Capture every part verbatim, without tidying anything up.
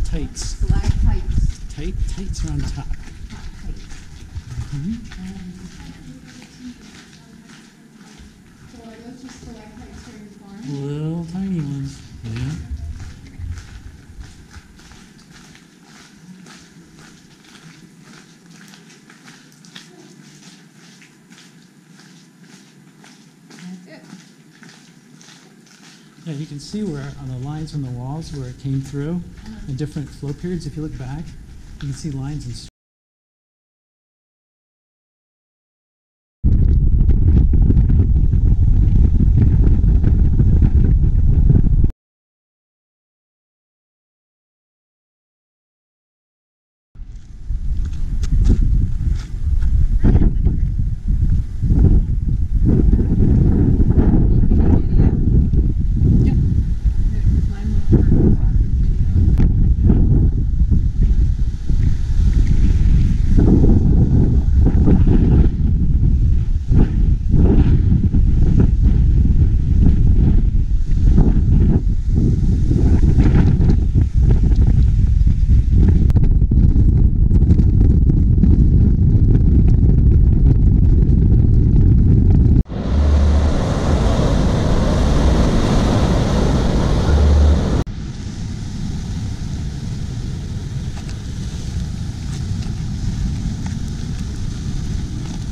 Stalactites. Stalactites. Tight, tights are on top. Mm-hmm. So are those just stalactites for your farm? Little tiny ones. Yeah. That's it. Yeah, you can see where on the lines on the walls where it came through Uh-huh. in different flow periods. If you look back, you can see lines and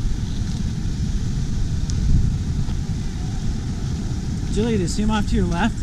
Julie, do you see them off to your left?